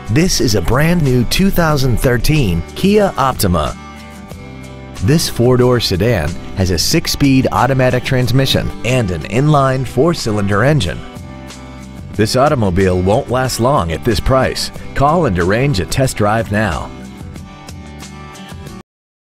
This is a brand new 2013 Kia Optima. This four-door sedan has a 6-speed automatic transmission and an inline 4-cylinder engine. This automobile won't last long at this price. Call and arrange a test drive now.